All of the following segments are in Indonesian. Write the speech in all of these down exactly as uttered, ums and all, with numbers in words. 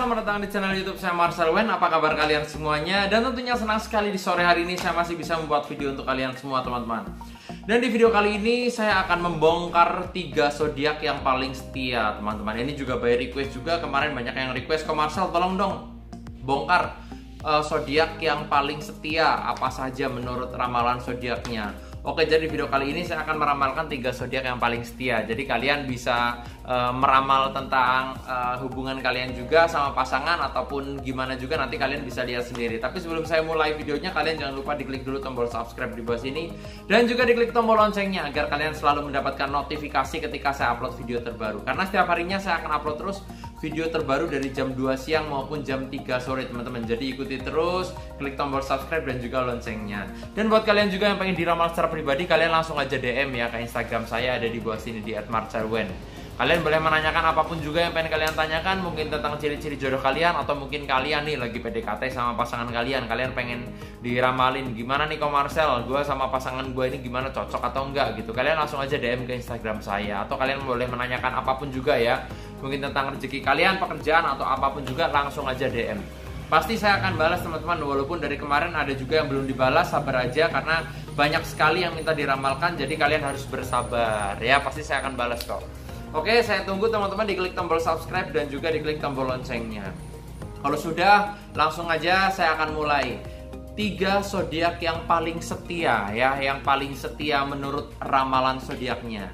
selamat datang di channel YouTube saya Marcel Wen. Apa kabar kalian semuanya? Dan tentunya senang sekali di sore hari ini saya masih bisa membuat video untuk kalian semua teman-teman. Dan di video kali ini saya akan membongkar tiga zodiak yang paling setia teman-teman. Ini juga by request juga, kemarin banyak yang request ke Marcel, tolong dong bongkar uh, zodiak yang paling setia apa saja menurut ramalan zodiaknya. Oke, jadi video kali ini saya akan meramalkan tiga zodiak yang paling setia. Jadi kalian bisa uh, meramal tentang uh, hubungan kalian juga sama pasangan ataupun gimana juga, nanti kalian bisa lihat sendiri. Tapi sebelum saya mulai videonya, kalian jangan lupa diklik dulu tombol subscribe di bawah sini dan juga diklik tombol loncengnya agar kalian selalu mendapatkan notifikasi ketika saya upload video terbaru. Karena setiap harinya saya akan upload terus video terbaru dari jam dua siang maupun jam tiga sore teman-teman. Jadi ikuti terus, klik tombol subscribe dan juga loncengnya. Dan buat kalian juga yang pengen diramal secara pribadi, kalian langsung aja D M ya ke Instagram saya, ada di bawah sini di et marcel wen. Kalian boleh menanyakan apapun juga yang pengen kalian tanyakan, mungkin tentang ciri-ciri jodoh kalian, atau mungkin kalian nih lagi P D K T sama pasangan kalian, kalian pengen diramalin gimana nih kok Marcel, gue sama pasangan gue ini gimana, cocok atau enggak gitu. Kalian langsung aja D M ke Instagram saya, atau kalian boleh menanyakan apapun juga ya, mungkin tentang rezeki kalian, pekerjaan, atau apapun juga, langsung aja D M. Pasti saya akan balas teman-teman, walaupun dari kemarin ada juga yang belum dibalas, sabar aja karena banyak sekali yang minta diramalkan, jadi kalian harus bersabar ya, pasti saya akan balas kok. Oke, saya tunggu teman-teman diklik tombol subscribe dan juga diklik tombol loncengnya. Kalau sudah, langsung aja saya akan mulai. Tiga zodiak yang paling setia ya, yang paling setia menurut ramalan zodiaknya.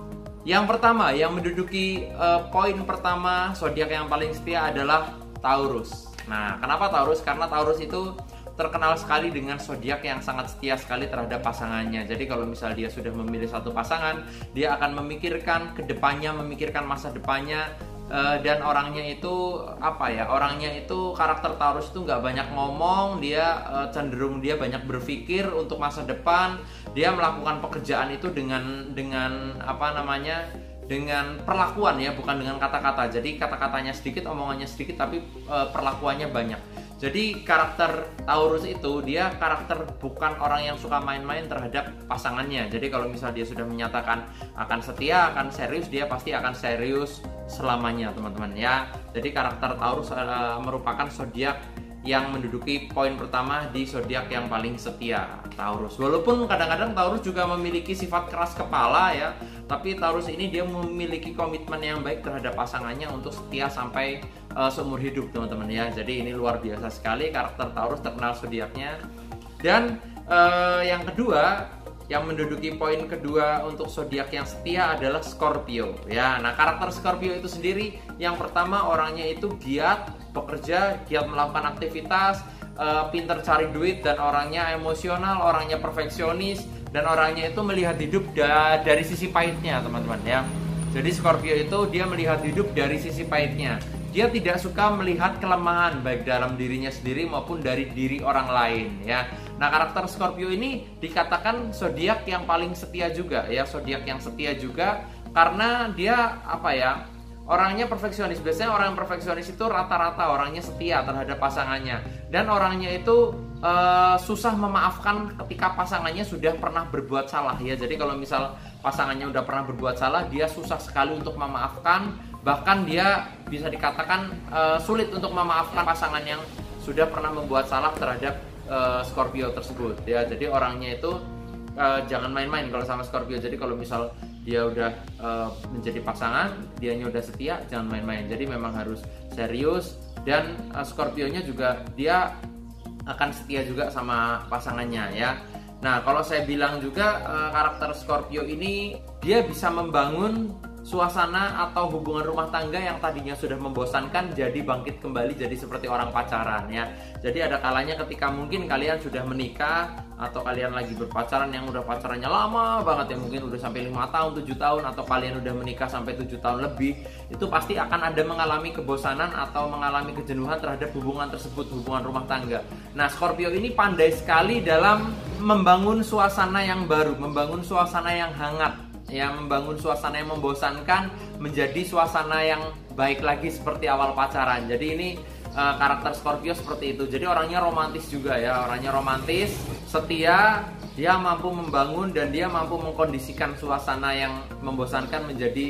Yang pertama, yang menduduki uh, poin pertama zodiak yang paling setia adalah Taurus. Nah, kenapa Taurus? Karena Taurus itu terkenal sekali dengan zodiak yang sangat setia sekali terhadap pasangannya. Jadi kalau misal dia sudah memilih satu pasangan, dia akan memikirkan kedepannya, memikirkan masa depannya, uh, dan orangnya itu apa ya? Orangnya itu karakter Taurus itu nggak banyak ngomong, dia uh, cenderung dia banyak berpikir untuk masa depan. Dia melakukan pekerjaan itu dengan dengan apa namanya? dengan perlakuan ya, bukan dengan kata-kata. Jadi kata-katanya sedikit, omongannya sedikit, tapi uh, perlakuannya banyak. Jadi karakter Taurus itu dia karakter bukan orang yang suka main-main terhadap pasangannya. Jadi kalau misal dia sudah menyatakan akan setia, akan serius, dia pasti akan serius selamanya teman-teman ya. Jadi karakter Taurus uh, merupakan zodiak yang menduduki poin pertama di zodiak yang paling setia, Taurus. Walaupun kadang-kadang Taurus juga memiliki sifat keras kepala ya, tapi Taurus ini dia memiliki komitmen yang baik terhadap pasangannya untuk setia sampai uh, seumur hidup teman-teman ya. Jadi ini luar biasa sekali karakter Taurus, terkenal zodiaknya. Dan uh, yang kedua, yang menduduki poin kedua untuk zodiak yang setia adalah Scorpio ya. Nah, karakter Scorpio itu sendiri, yang pertama orangnya itu giat bekerja, giat melakukan aktivitas, uh, pinter cari duit, dan orangnya emosional, orangnya perfeksionis, dan orangnya itu melihat hidup da dari sisi pahitnya teman-teman ya. Jadi Scorpio itu dia melihat hidup dari sisi pahitnya. Dia tidak suka melihat kelemahan baik dalam dirinya sendiri maupun dari diri orang lain ya. Nah, karakter Scorpio ini dikatakan zodiak yang paling setia juga ya, zodiak yang setia juga karena dia apa ya? Orangnya perfeksionis. Biasanya orang yang perfeksionis itu rata-rata orangnya setia terhadap pasangannya, dan orangnya itu uh, susah memaafkan ketika pasangannya sudah pernah berbuat salah ya. Jadi kalau misal pasangannya udah pernah berbuat salah, dia susah sekali untuk memaafkan. Bahkan dia bisa dikatakan uh, sulit untuk memaafkan pasangan yang sudah pernah membuat salah terhadap uh, Scorpio tersebut ya. Jadi orangnya itu uh, jangan main-main kalau sama Scorpio. Jadi kalau misal dia udah uh, menjadi pasangan, dianya udah setia, jangan main-main. Jadi memang harus serius, dan uh, Scorpionya juga dia akan setia juga sama pasangannya ya. Nah, kalau saya bilang juga uh, karakter Scorpio ini dia bisa membangun suasana atau hubungan rumah tangga yang tadinya sudah membosankan jadi bangkit kembali, jadi seperti orang pacaran ya. Jadi ada kalanya ketika mungkin kalian sudah menikah atau kalian lagi berpacaran yang udah pacarannya lama banget ya, mungkin udah sampai lima tahun, tujuh tahun, atau kalian udah menikah sampai tujuh tahun lebih, itu pasti akan ada mengalami kebosanan atau mengalami kejenuhan terhadap hubungan tersebut, hubungan rumah tangga. Nah, Scorpio ini pandai sekali dalam membangun suasana yang baru, membangun suasana yang hangat ya, membangun suasana yang membosankan menjadi suasana yang baik lagi seperti awal pacaran. Jadi ini uh, karakter Scorpio seperti itu. Jadi orangnya romantis juga ya, orangnya romantis, setia, dia mampu membangun dan dia mampu mengkondisikan suasana yang membosankan menjadi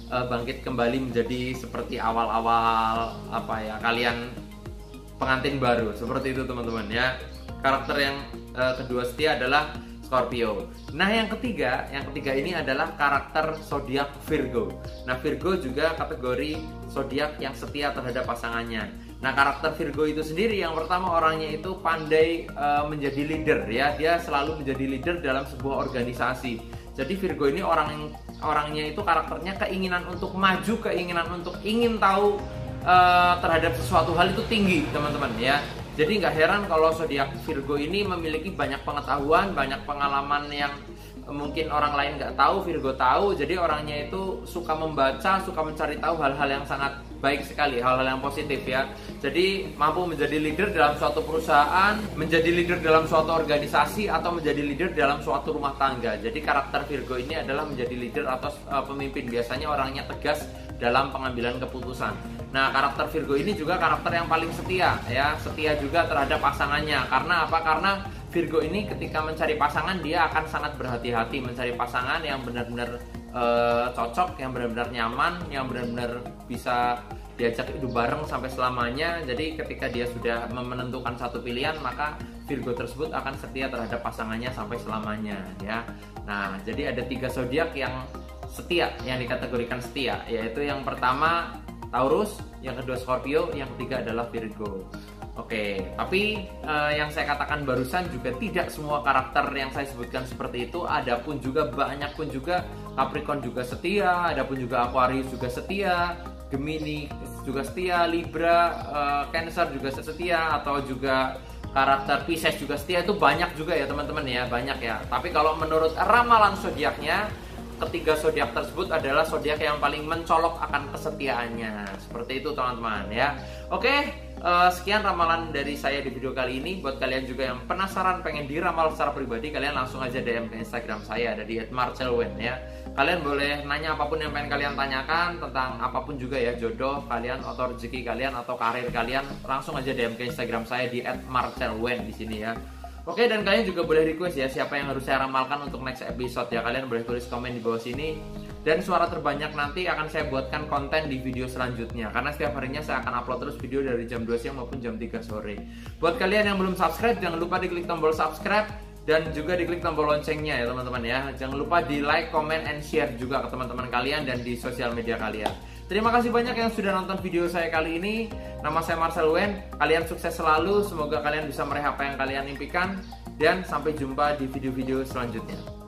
uh, bangkit kembali menjadi seperti awal-awal apa ya kalian pengantin baru, seperti itu teman-teman ya. Karakter yang uh, kedua setia adalah Scorpio. Nah yang ketiga, yang ketiga ini adalah karakter zodiak Virgo. Nah Virgo juga kategori zodiak yang setia terhadap pasangannya. Nah karakter Virgo itu sendiri yang pertama orangnya itu pandai uh, menjadi leader ya. Dia selalu menjadi leader dalam sebuah organisasi. Jadi Virgo ini orang yang orangnya itu karakternya keinginan untuk maju, keinginan untuk ingin tahu uh, terhadap sesuatu hal itu tinggi teman-teman ya. Jadi nggak heran kalau zodiak Virgo ini memiliki banyak pengetahuan, banyak pengalaman yang mungkin orang lain nggak tahu, Virgo tahu. Jadi orangnya itu suka membaca, suka mencari tahu hal-hal yang sangat baik sekali, hal-hal yang positif ya. Jadi mampu menjadi leader dalam suatu perusahaan, menjadi leader dalam suatu organisasi, atau menjadi leader dalam suatu rumah tangga. Jadi karakter Virgo ini adalah menjadi leader atau uh, pemimpin. Biasanya orangnya tegas dalam pengambilan keputusan. Nah karakter Virgo ini juga karakter yang paling setia ya, setia juga terhadap pasangannya. Karena apa? Karena Virgo ini ketika mencari pasangan dia akan sangat berhati-hati mencari pasangan yang benar-benar uh, cocok, yang benar-benar nyaman, yang benar-benar bisa diajak hidup bareng sampai selamanya. Jadi ketika dia sudah menentukan satu pilihan, maka Virgo tersebut akan setia terhadap pasangannya sampai selamanya ya. Nah jadi ada tiga zodiak yang setia, yang dikategorikan setia, yaitu yang pertama Taurus, yang kedua Scorpio, yang ketiga adalah Virgo. Oke, tapi eh, yang saya katakan barusan juga tidak semua karakter yang saya sebutkan seperti itu. Adapun juga banyak pun juga Capricorn juga setia, adapun juga Aquarius juga setia, Gemini juga setia, Libra, eh, Cancer juga setia, atau juga karakter Pisces juga setia. Itu banyak juga ya teman-teman ya, banyak ya. Tapi kalau menurut ramalan zodiaknya, ketiga zodiak tersebut adalah zodiak yang paling mencolok akan kesetiaannya. Seperti itu teman-teman ya. Oke, uh, sekian ramalan dari saya di video kali ini. Buat kalian juga yang penasaran pengen diramal secara pribadi, kalian langsung aja D M ke Instagram saya, ada di et marcelwen ya. Kalian boleh nanya apapun yang pengen kalian tanyakan tentang apapun juga ya, jodoh kalian atau rezeki kalian atau karir kalian, langsung aja D M ke Instagram saya di et marcelwen di sini ya. Oke, dan kalian juga boleh request ya siapa yang harus saya ramalkan untuk next episode ya. Kalian boleh tulis komen di bawah sini. Dan suara terbanyak nanti akan saya buatkan konten di video selanjutnya. Karena setiap harinya saya akan upload terus video dari jam dua siang maupun jam tiga sore. Buat kalian yang belum subscribe, jangan lupa diklik tombol subscribe. Dan juga diklik tombol loncengnya ya teman-teman ya. Jangan lupa di like, comment, and share juga ke teman-teman kalian dan di sosial media kalian. Terima kasih banyak yang sudah nonton video saya kali ini. Nama saya Marcel Wen. Kalian sukses selalu. Semoga kalian bisa meraih apa yang kalian impikan. Dan sampai jumpa di video-video selanjutnya.